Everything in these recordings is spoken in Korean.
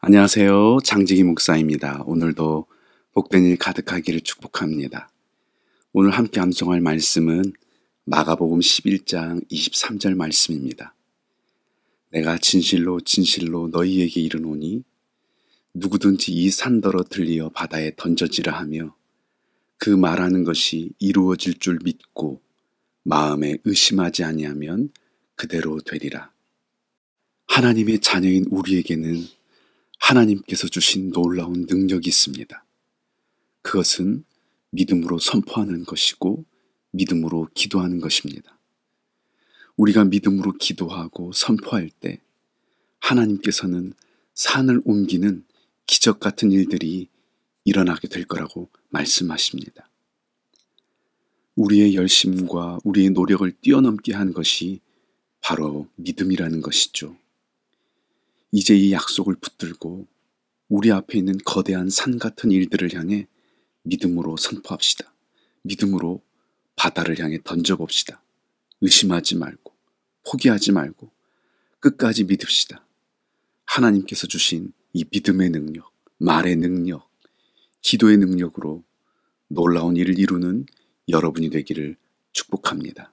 안녕하세요. 장지기 목사입니다. 오늘도 복된 일 가득하기를 축복합니다. 오늘 함께 암송할 말씀은 마가복음 11장 23절 말씀입니다. 내가 진실로 진실로 너희에게 이르노니 누구든지 이 산더러 들리어 바다에 던져지라 하며 그 말하는 것이 이루어질 줄 믿고 마음에 의심하지 아니하면 그대로 되리라. 하나님의 자녀인 우리에게는 하나님께서 주신 놀라운 능력이 있습니다. 그것은 믿음으로 선포하는 것이고 믿음으로 기도하는 것입니다. 우리가 믿음으로 기도하고 선포할 때 하나님께서는 산을 옮기는 기적 같은 일들이 일어나게 될 거라고 말씀하십니다. 우리의 열심과 우리의 노력을 뛰어넘게 한 것이 바로 믿음이라는 것이죠. 이제 이 약속을 붙들고 우리 앞에 있는 거대한 산 같은 일들을 향해 믿음으로 선포합시다. 믿음으로 바다를 향해 던져봅시다. 의심하지 말고 포기하지 말고 끝까지 믿읍시다. 하나님께서 주신 이 믿음의 능력, 말의 능력, 기도의 능력으로 놀라운 일을 이루는 여러분이 되기를 축복합니다.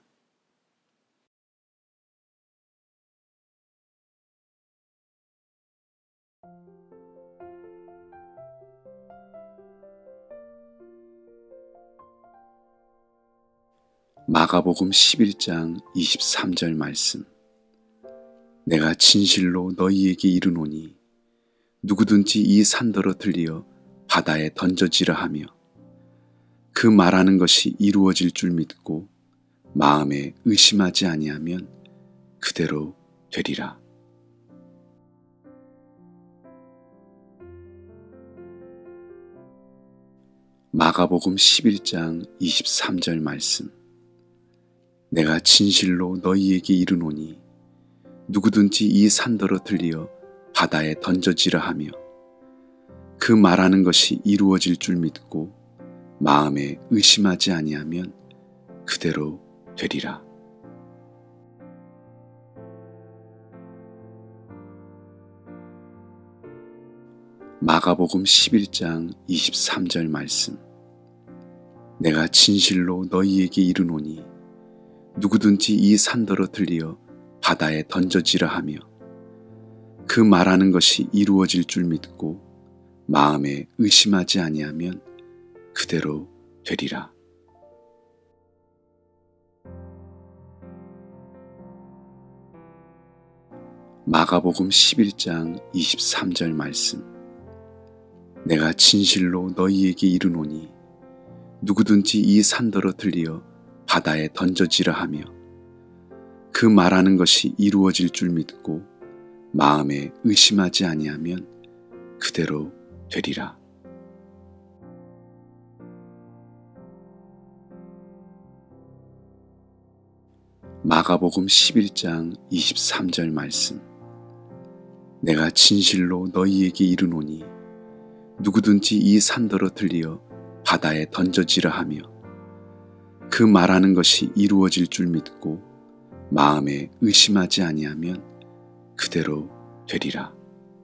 마가복음 11장 23절 말씀. 내가 진실로 너희에게 이르노니 누구든지 이 산더러 들리어 바다에 던져지라 하며 그 말하는 것이 이루어질 줄 믿고 마음에 의심하지 아니하면 그대로 되리라. 마가복음 11장 23절 말씀. 내가 진실로 너희에게 이르노니 누구든지 이 산더러 들리어 바다에 던져지라 하며 그 말하는 것이 이루어질 줄 믿고 마음에 의심하지 아니하면 그대로 되리라. 마가복음 11장 23절 말씀. 내가 진실로 너희에게 이르노니 누구든지 이 산더러 들리어 바다에 던져지라 하며 그 말하는 것이 이루어질 줄 믿고 마음에 의심하지 아니하면 그대로 되리라. 마가복음 11장 23절 말씀. 내가 진실로 너희에게 이르노니 누구든지 이 산더러 들리어 바다에 던져지라 하며 그 말하는 것이 이루어질 줄 믿고 마음에 의심하지 아니하면 그대로 되리라. 마가복음 11장 23절 말씀. 내가 진실로 너희에게 이르노니 누구든지 이 산더러 들리어 바다에 던져지라 하며 그 말하는 것이 이루어질 줄 믿고 마음에 의심하지 아니하면 그대로 되리라.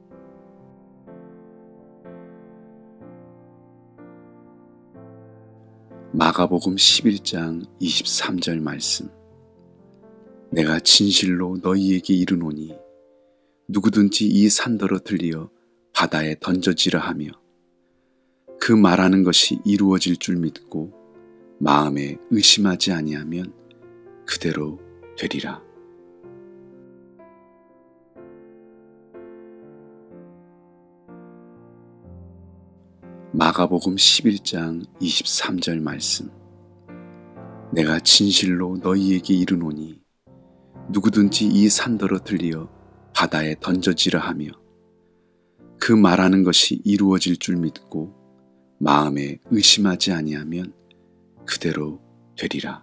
마가복음 11장 23절 말씀. 내가 진실로 너희에게 이르노니 누구든지 이 산더러 들리어 바다에 던져지라 하며 그 말하는 것이 이루어질 줄 믿고 마음에 의심하지 아니하면 그대로 되리라. 마가복음 11장 23절 말씀. 내가 진실로 너희에게 이르노니 누구든지 이 산더러 들리어 바다에 던져지라 하며 그 말하는 것이 이루어질 줄 믿고 마음에 의심하지 아니하면 그대로 되리라.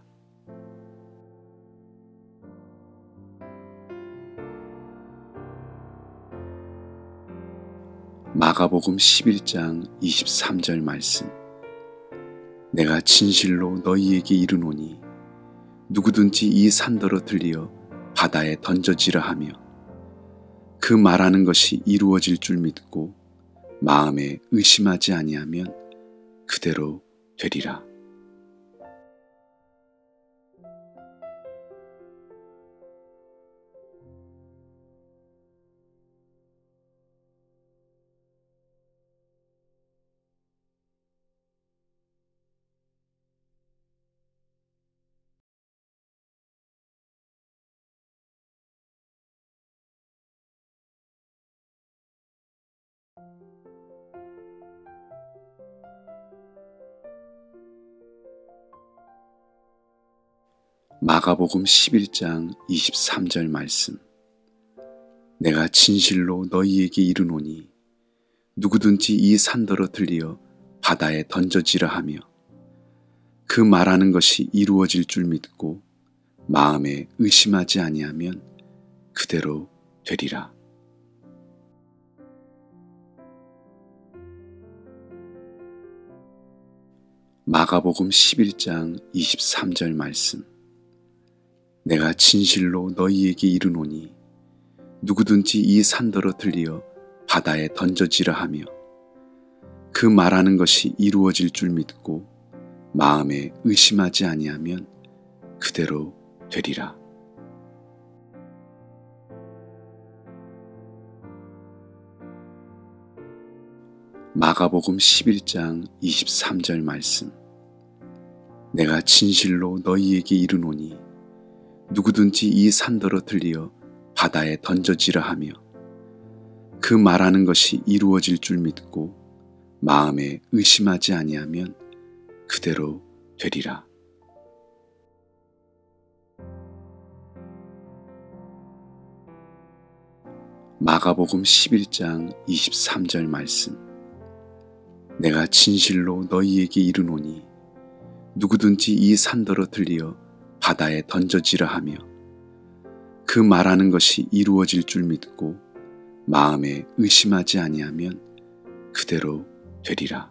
마가복음 11장 23절 말씀. 내가 진실로 너희에게 이르노니 누구든지 이 산더러 들리어 바다에 던져지라 하며 그 말하는 것이 이루어질 줄 믿고 마음에 의심하지 아니하면 그대로 되리라. 마가복음 11장 23절 말씀. 내가 진실로 너희에게 이르노니 누구든지 이 산더러 들리어 바다에 던져지라 하며 그 말하는 것이 이루어질 줄 믿고 마음에 의심하지 아니하면 그대로 되리라. 마가복음 11장 23절 말씀. 내가 진실로 너희에게 이르노니 누구든지 이 산더러 들리어 바다에 던져지라 하며 그 말하는 것이 이루어질 줄 믿고 마음에 의심하지 아니하면 그대로 되리라. 마가복음 11장 23절 말씀. 내가 진실로 너희에게 이르노니 누구든지 이 산더러 들리어 바다에 던져지라 하며 그 말하는 것이 이루어질 줄 믿고 마음에 의심하지 아니하면 그대로 되리라. 마가복음 11장 23절 말씀. 내가 진실로 너희에게 이르노니 누구든지 이 산더러 들리어 바다에 던져지라 하며 그 말하는 것이 이루어질 줄 믿고 마음에 의심하지 아니하면 그대로 되리라.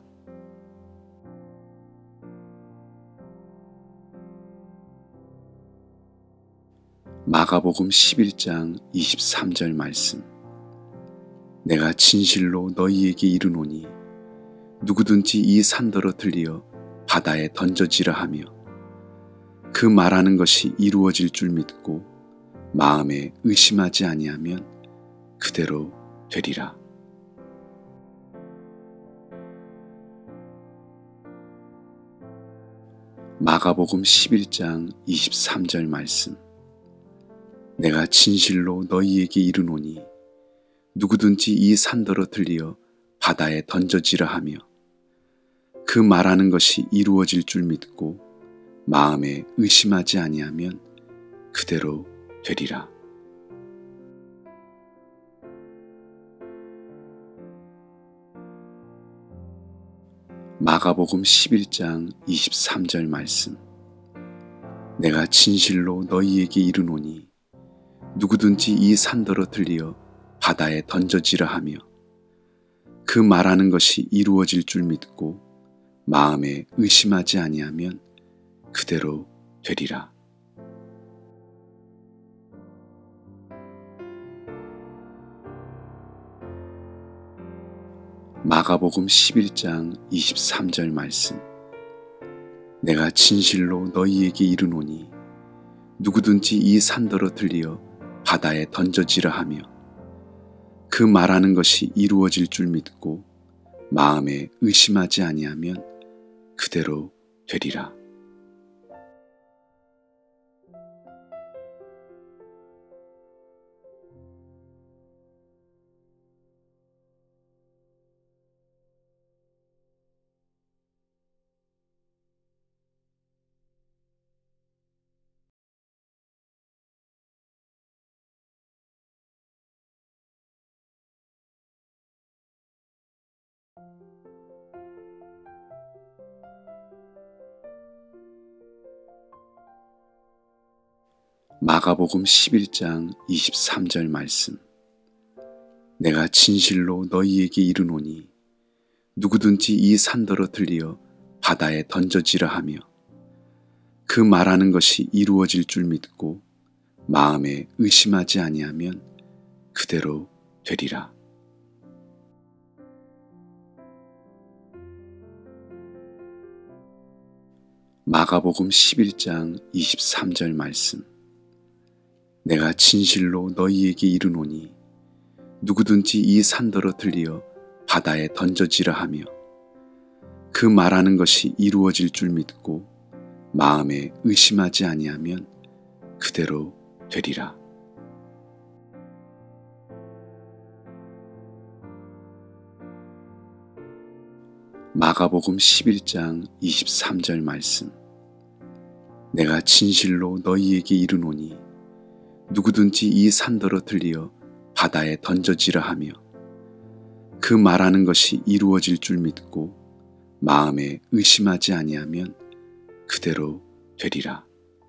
마가복음 11장 23절 말씀. 내가 진실로 너희에게 이르노니 누구든지 이 산더러 들리어 바다에 던져지라 하며 그 말하는 것이 이루어질 줄 믿고 마음에 의심하지 아니하면 그대로 되리라. 마가복음 11장 23절 말씀. 내가 진실로 너희에게 이르노니 누구든지 이 산더러 들리어 바다에 던져지라 하며 그 말하는 것이 이루어질 줄 믿고 마음에 의심하지 아니하면 그대로 되리라. 마가복음 11장 23절 말씀. 내가 진실로 너희에게 이르노니 누구든지 이 산더러 들리어 바다에 던져지라 하며 그 말하는 것이 이루어질 줄 믿고 마음에 의심하지 아니하면 그대로 되리라. 마가복음 11장 23절 말씀. 내가 진실로 너희에게 이르노니 누구든지 이 산더러 들리어 바다에 던져지라 하며 그 말하는 것이 이루어질 줄 믿고 마음에 의심하지 아니하면 그대로 되리라. 마가복음 11장 23절 말씀. 내가 진실로 너희에게 이르노니 누구든지 이 산더러 들리어 바다에 던져지라 하며 그 말하는 것이 이루어질 줄 믿고 마음에 의심하지 아니하면 그대로 되리라. 마가복음 11장 23절 말씀. 내가 진실로 너희에게 이르노니 누구든지 이 산더러 들리어 바다에 던져지라 하며 그 말하는 것이 이루어질 줄 믿고 마음에 의심하지 아니하면 그대로 되리라. 마가복음 11장 23절 말씀. 내가 진실로 너희에게 이르노니 누구든지 이 산더러 들리어 바다에 던져지라 하며 그 말하는 것이 이루어질 줄 믿고 마음에 의심하지 아니하면 그대로 되리라.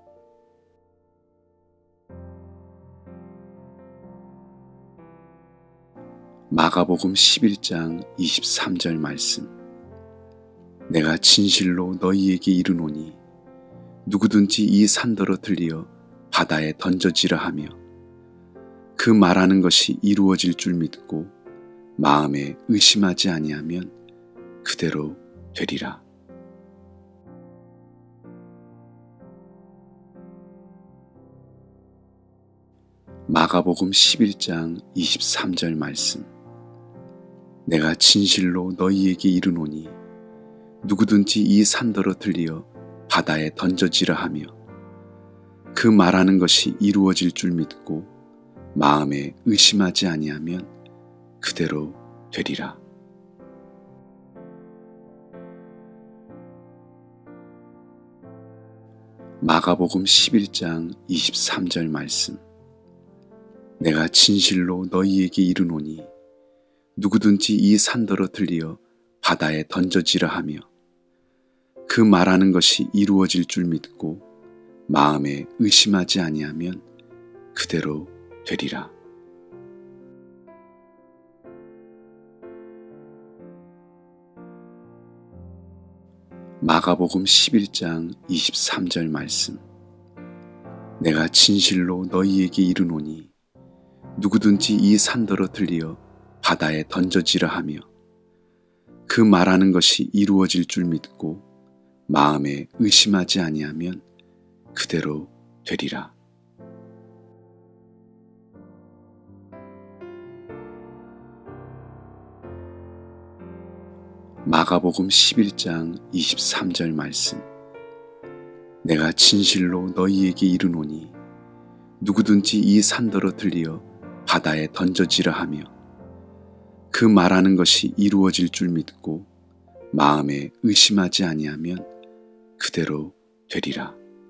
마가복음 11장 23절 말씀. 내가 진실로 너희에게 이르노니 누구든지 이 산더러 들리어 바다에 던져지라 하며 그 말하는 것이 이루어질 줄 믿고 마음에 의심하지 아니하면 그대로 되리라. 마가복음 11장 23절 말씀. 내가 진실로 너희에게 이르노니 누구든지 이 산더러 들리어 바다에 던져지라 하며 그 말하는 것이 이루어질 줄 믿고 마음에 의심하지 아니하면 그대로 되리라. 마가복음 11장 23절 말씀. 내가 진실로 너희에게 이르노니 누구든지 이 산더러 들리어 바다에 던져지라 하며 그 말하는 것이 이루어질 줄 믿고 마음에 의심하지 아니하면 그대로 되리라. 마가복음 11장 23절 말씀. 내가 진실로 너희에게 이르노니 누구든지 이 산더러 들리어 바다에 던져지라 하며 그 말하는 것이 이루어질 줄 믿고 마음에 의심하지 아니하면 그대로 되리라. 마가복음 11장 23절 말씀. 내가 진실로 너희에게 이르노니 누구든지 이 산더러 들리어 바다에 던져지라 하며 그 말하는 것이 이루어질 줄 믿고 마음에 의심하지 아니하면 그대로 되리라.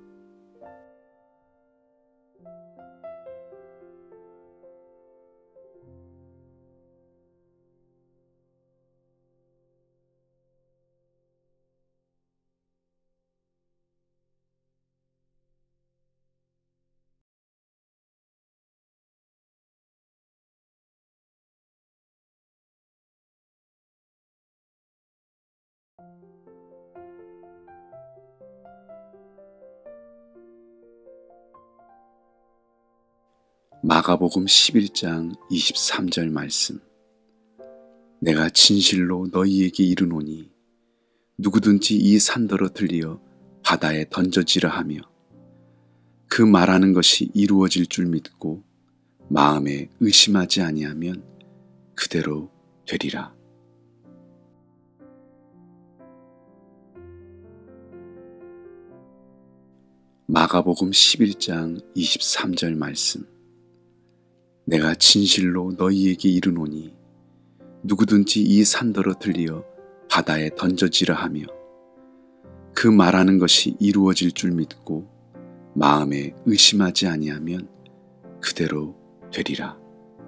마가복음 11장 23절 말씀. 내가 진실로 너희에게 이르노니 누구든지 이 산더러 들리어 바다에 던져지라 하며 그 말하는 것이 이루어질 줄 믿고 마음에 의심하지 아니하면 그대로 되리라. 마가복음 11장 23절 말씀. 내가 진실로 너희에게 이르노니 누구든지 이 산더러 들리어 바다에 던져지라 하며 그 말하는 것이 이루어질 줄 믿고 마음에 의심하지 아니하면 그대로 되리라.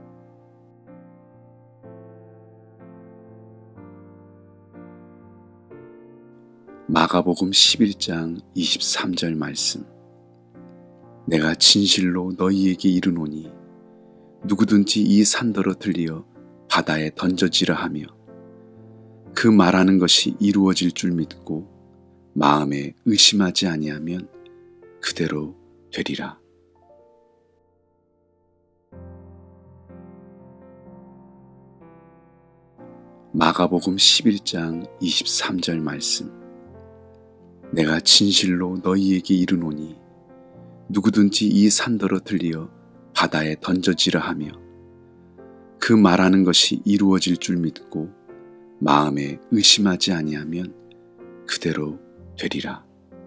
마가복음 11장 23절 말씀. 내가 진실로 너희에게 이르노니 누구든지 이 산더러 들리어 바다에 던져지라 하며 그 말하는 것이 이루어질 줄 믿고 마음에 의심하지 아니하면 그대로 되리라. 마가복음 11장 23절 말씀. 내가 진실로 너희에게 이르노니 누구든지 이 산더러 들리어 바다에 던져지라 하며 그 말하는 것이 이루어질 줄 믿고 마음에 의심하지 아니하면 그대로 되리라.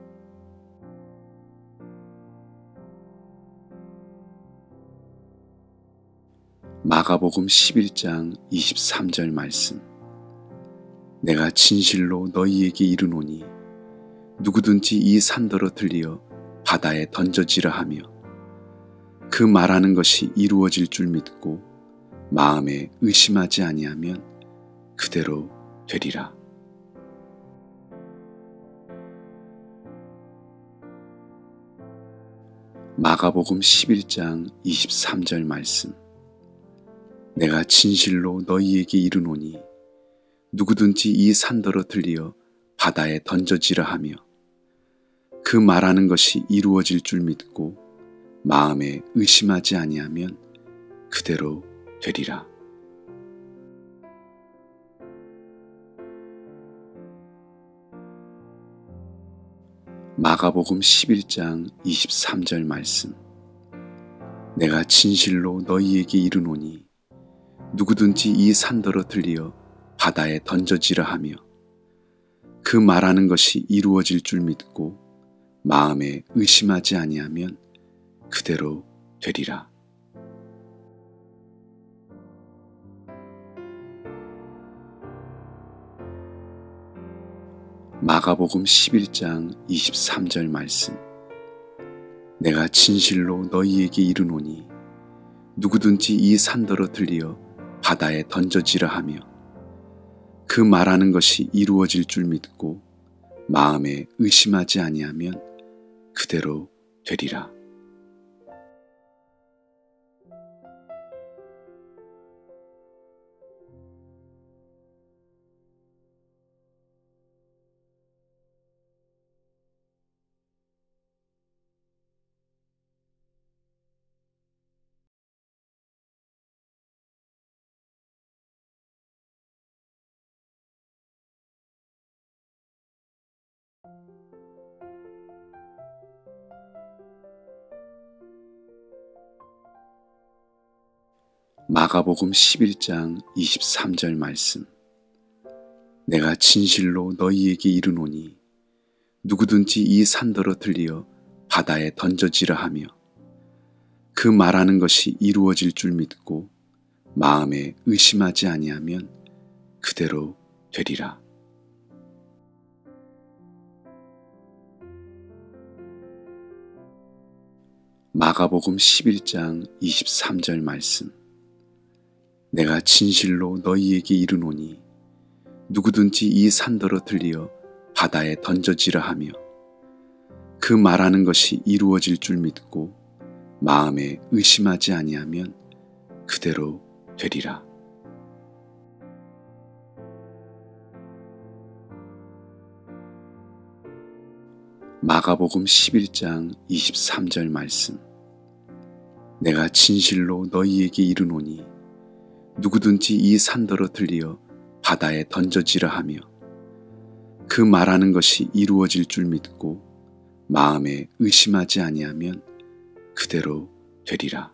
마가복음 11장 23절 말씀. 내가 진실로 너희에게 이르노니 누구든지 이 산더러 들리어 바다에 던져지라 하며 그 말하는 것이 이루어질 줄 믿고 마음에 의심하지 아니하면 그대로 되리라. 마가복음 11장 23절 말씀. 내가 진실로 너희에게 이르노니 누구든지 이 산더러 들리어 바다에 던져지라 하며 그 말하는 것이 이루어질 줄 믿고 마음에 의심하지 아니하면 그대로 되리라. 마가복음 11장 23절 말씀. 내가 진실로 너희에게 이르노니 누구든지 이 산더러 들리어 바다에 던져지라 하며 그 말하는 것이 이루어질 줄 믿고 마음에 의심하지 아니하면 그대로 되리라. 마가복음 11장 23절 말씀. 내가 진실로 너희에게 이르노니 누구든지 이 산더러 들리어 바다에 던져지라 하며 그 말하는 것이 이루어질 줄 믿고 마음에 의심하지 아니하면 그대로 되리라. 마가복음 11장 23절 말씀. 내가 진실로 너희에게 이르노니 누구든지 이 산더러 들리어 바다에 던져지라 하며 그 말하는 것이 이루어질 줄 믿고 마음에 의심하지 아니하면 그대로 되리라. 마가복음 11장 23절 말씀. 내가 진실로 너희에게 이르노니 누구든지 이 산더러 들리어 바다에 던져지라 하며 그 말하는 것이 이루어질 줄 믿고 마음에 의심하지 아니하면 그대로 되리라. 마가복음 11장 23절 말씀. 내가 진실로 너희에게 이르노니 누구든지 이 산더러 들리어 바다에 던져지라 하며 그 말하는 것이 이루어질 줄 믿고 마음에 의심하지 아니하면 그대로 되리라.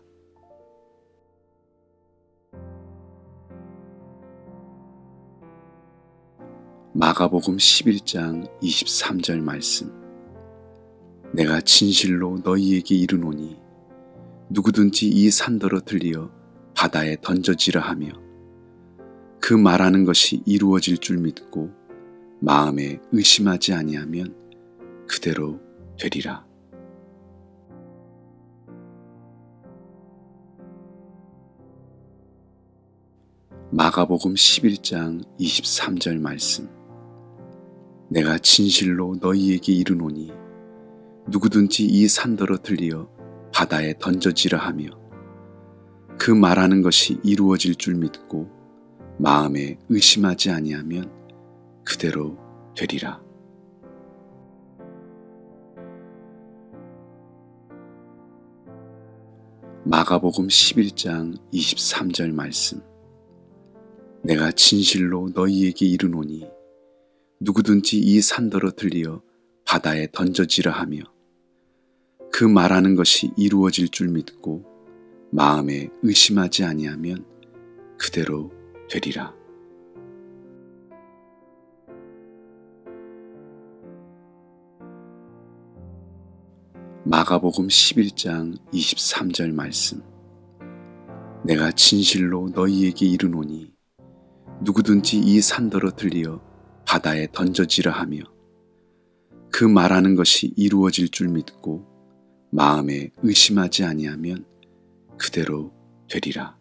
마가복음 11장 23절 말씀. 내가 진실로 너희에게 이르노니 누구든지 이 산더러 들리어 바다에 던져지라 하며 그 말하는 것이 이루어질 줄 믿고 마음에 의심하지 아니하면 그대로 되리라. 마가복음 11장 23절 말씀. 내가 진실로 너희에게 이르노니 누구든지 이 산더러 들리어 바다에 던져지라 하며 그 말하는 것이 이루어질 줄 믿고 마음에 의심하지 아니하면 그대로 되리라. 마가복음 11장 23절 말씀. 내가 진실로 너희에게 이르노니 누구든지 이 산더러 들리어 바다에 던져지라 하며 그 말하는 것이 이루어질 줄 믿고 마음에 의심하지 아니하면 그대로 되리라. 마가복음 11장 23절 말씀. 내가 진실로 너희에게 이르노니 누구든지 이 산더러 들리어 바다에 던져지라 하며 그 말하는 것이 이루어질 줄 믿고 마음에 의심하지 아니하면 그대로 되리라.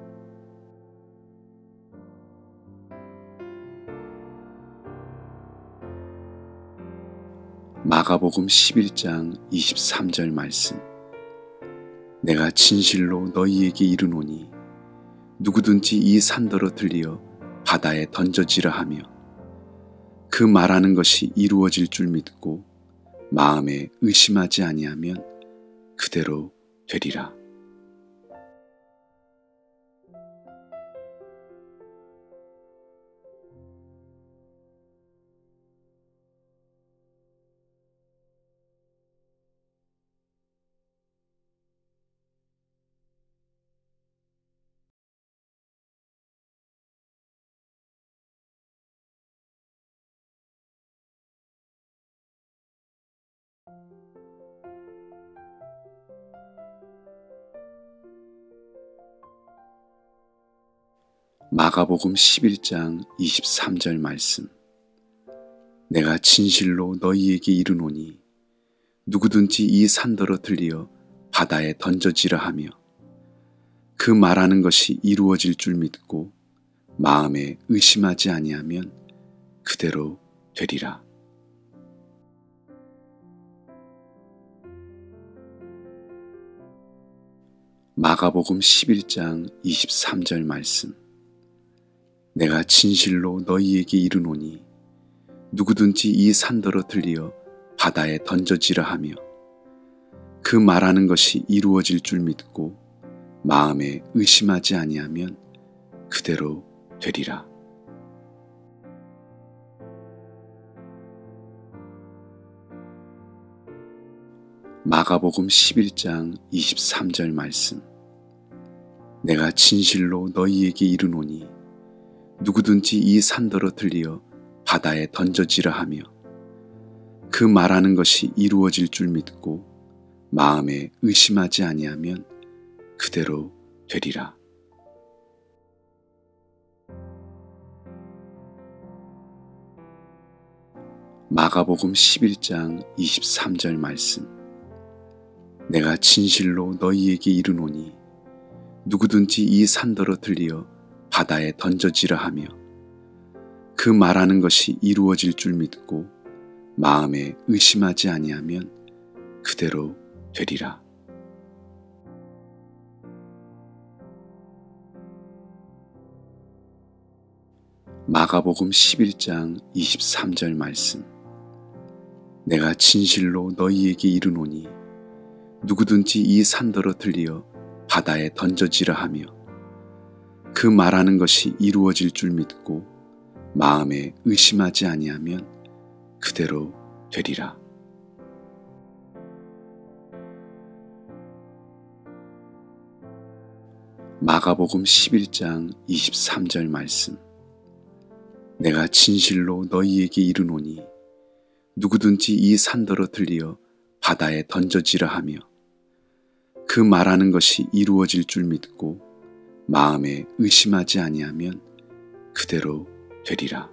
마가복음 11장 23절 말씀. 내가 진실로 너희에게 이르노니 누구든지 이 산더러 들리어 바다에 던져지라 하며 그 말하는 것이 이루어질 줄 믿고 마음에 의심하지 아니하면 그대로 되리라. 마가복음 11장 23절 말씀. 내가 진실로 너희에게 이르노니 누구든지 이 산더러 들리어 바다에 던져지라 하며 그 말하는 것이 이루어질 줄 믿고 마음에 의심하지 아니하면 그대로 되리라. 마가복음 11장 23절 말씀. 내가 진실로 너희에게 이르노니 누구든지 이 산더러 들리어 바다에 던져지라 하며 그 말하는 것이 이루어질 줄 믿고 마음에 의심하지 아니하면 그대로 되리라. 마가복음 11장 23절 말씀. 내가 진실로 너희에게 이르노니 누구든지 이 산더러 들리어 바다에 던져지라 하며 그 말하는 것이 이루어질 줄 믿고 마음에 의심하지 아니하면 그대로 되리라. 마가복음 11장 23절 말씀. 내가 진실로 너희에게 이르노니 누구든지 이 산더러 들리어 바다에 던져지라 하며 그 말하는 것이 이루어질 줄 믿고 마음에 의심하지 아니하면 그대로 되리라. 마가복음 11장 23절 말씀. 내가 진실로 너희에게 이르노니 누구든지 이 산더러 들리어 바다에 던져지라 하며 그 말하는 것이 이루어질 줄 믿고 마음에 의심하지 아니하면 그대로 되리라. 마가복음 11장 23절 말씀. 내가 진실로 너희에게 이르노니 누구든지 이 산더러 들리어 바다에 던져지라 하며 그 말하는 것이 이루어질 줄 믿고 마음에 의심하지 아니하면 그대로 되리라.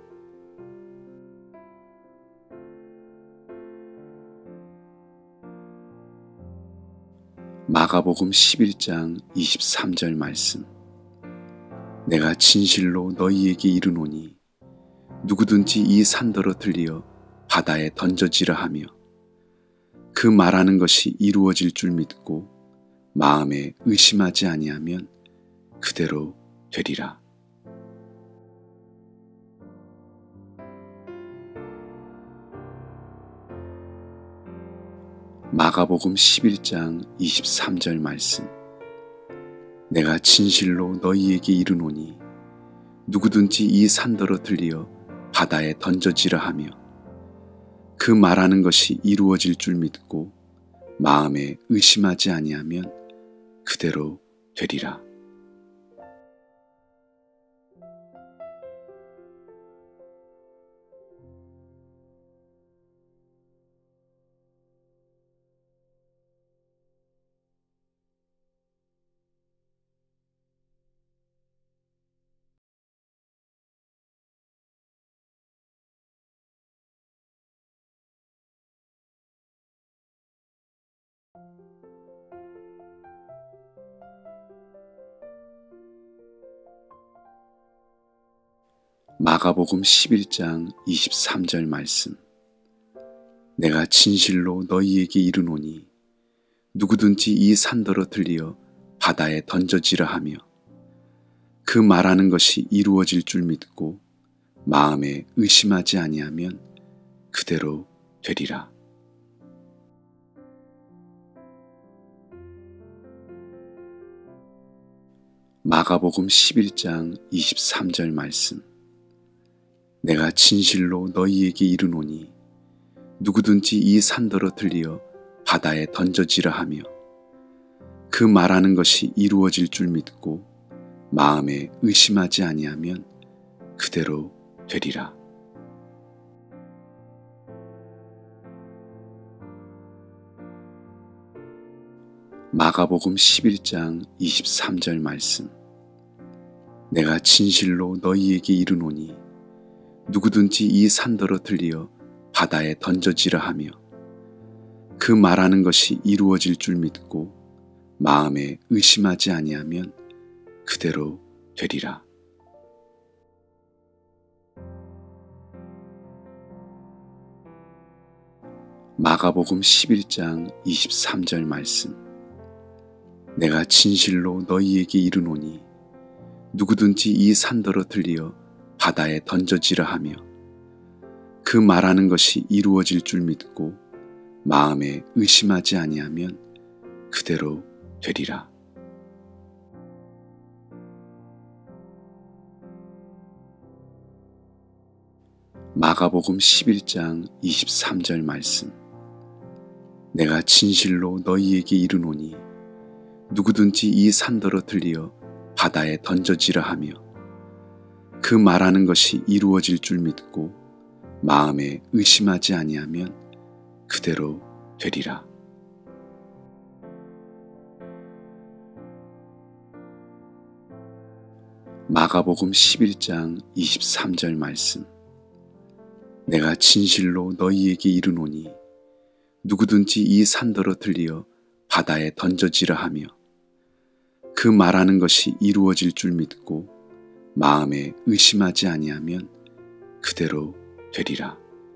마가복음 11장 23절 말씀. 내가 진실로 너희에게 이르노니 누구든지 이 산더러 들리어 바다에 던져지라 하며 그 말하는 것이 이루어질 줄 믿고 마음에 의심하지 아니하면 그대로 되리라. 마가복음 11장 23절 말씀. 내가 진실로 너희에게 이르노니 누구든지 이 산더러 들리어 바다에 던져지라 하며 그 말하는 것이 이루어질 줄 믿고 마음에 의심하지 아니하면 그대로 되리라. 마가복음 11장 23절 말씀. 내가 진실로 너희에게 이르노니 누구든지 이 산더러 들리어 바다에 던져지라 하며 그 말하는 것이 이루어질 줄 믿고 마음에 의심하지 아니하면 그대로 되리라. 마가복음 11장 23절 말씀. 내가 진실로 너희에게 이르노니 누구든지 이 산더러 들리어 바다에 던져지라 하며 그 말하는 것이 이루어질 줄 믿고 마음에 의심하지 아니하면 그대로 되리라. 마가복음 11장 23절 말씀. 내가 진실로 너희에게 이르노니 누구든지 이 산더러 들리어 바다에 던져지라 하며 그 말하는 것이 이루어질 줄 믿고 마음에 의심하지 아니하면 그대로 되리라. 마가복음 11장 23절 말씀. 내가 진실로 너희에게 이르노니 누구든지 이 산더러 들리어 바다에 던져지라 하며 그 말하는 것이 이루어질 줄 믿고 마음에 의심하지 아니하면 그대로 되리라. 마가복음 11장 23절 말씀. 내가 진실로 너희에게 이르노니 누구든지 이 산더러 들리어 바다에 던져지라 하며 그 말하는 것이 이루어질 줄 믿고 마음에 의심하지 아니하면 그대로 되리라. 마가복음 11장 23절 말씀. 내가 진실로 너희에게 이르노니 누구든지 이 산더러 들리어 바다에 던져지라 하며 그 말하는 것이 이루어질 줄 믿고 마음에 의심하지 아니하면 그대로 되리라.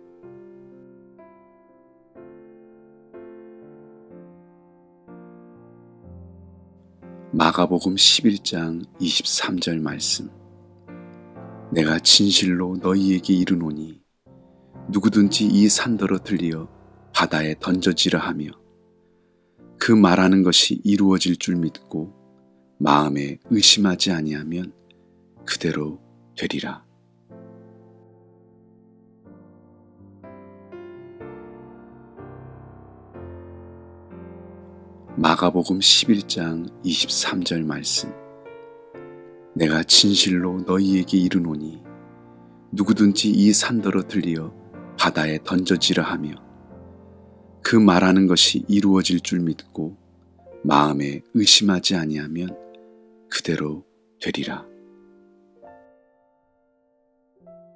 마가복음 11장 23절 말씀. 내가 진실로 너희에게 이르노니 누구든지 이 산더러 들리어 바다에 던져지라 하며 그 말하는 것이 이루어질 줄 믿고 마음에 의심하지 아니하면 그대로 되리라. 마가복음 11장 23절 말씀. 내가 진실로 너희에게 이르노니 누구든지 이 산더러 들리어 바다에 던져지라 하며 그 말하는 것이 이루어질 줄 믿고 마음에 의심하지 아니하면 그대로 되리라.